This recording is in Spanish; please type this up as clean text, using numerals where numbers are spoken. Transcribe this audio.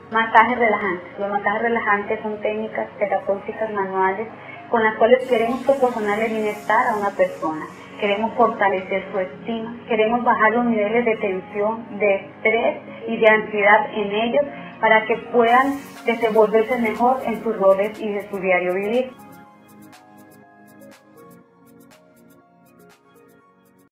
Masajes relajantes. Los masajes relajantes son técnicas terapéuticas manuales con las cuales queremos proporcionarle bienestar a una persona. Queremos fortalecer su estima, queremos bajar los niveles de tensión, de estrés y de ansiedad en ellos para que puedan desenvolverse mejor en sus roles y de su diario vivir.